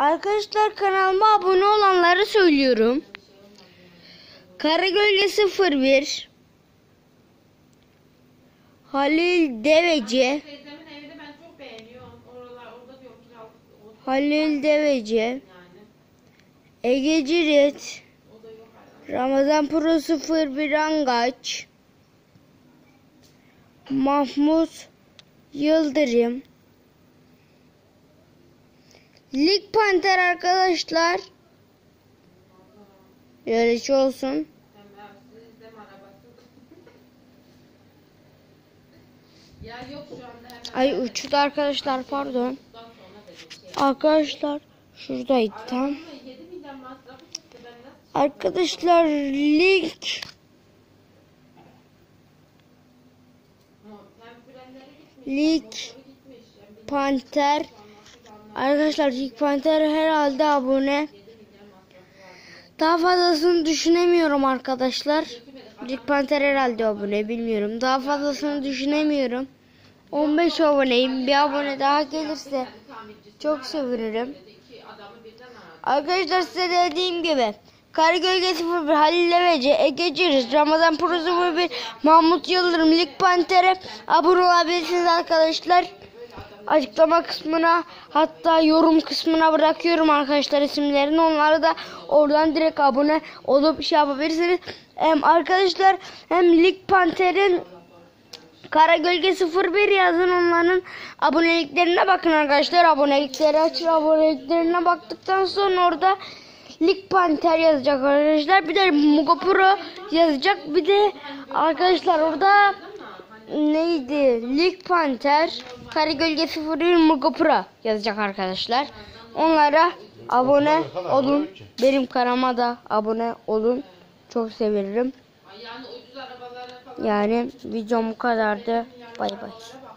Arkadaşlar kanalıma abone olanları söylüyorum. Karagölge 01, Halil Deveci, Halil Deveci, Ege Cirit, Ramazan Pro 01 Angaç, Mahmut Yıldırım, Lig Panter arkadaşlar. Yarışı olsun. Ay uçtu arkadaşlar, pardon. Arkadaşlar şuradaydı tam. Arkadaşlar Lig Panter. Arkadaşlar Lig Panter herhalde abone. Daha fazlasını düşünemiyorum arkadaşlar. Lig Panter herhalde abone, bilmiyorum. Daha fazlasını düşünemiyorum. 15 aboneyim. Bir abone daha gelirse çok sevinirim. Arkadaşlar size dediğim gibi Karagölge 01, Halil Deveci, Ege Cirit, Ramazan Pro 01, Mahmut Yıldırım, Lig Panter'e abone olabilirsiniz arkadaşlar. Açıklama kısmına, hatta yorum kısmına bırakıyorum arkadaşlar isimlerini. Onları da oradan direkt abone olup şey yapabilirsiniz. Arkadaşlar hem Lig Panter'in Karagölge 01 yazın, onların aboneliklerine bakın arkadaşlar. Abonelikleri açın, aboneliklerine baktıktan sonra orada Lig Panter yazacak arkadaşlar. Bir de Mugo Pro yazacak. Bir de arkadaşlar orada neydi? Lig Panter Karagölge 01 Mugo Pro yazacak arkadaşlar. Onlara abone olun. Benim kanalıma da abone olun. Çok sevinirim. Yani videom bu kadardı. Bay bay.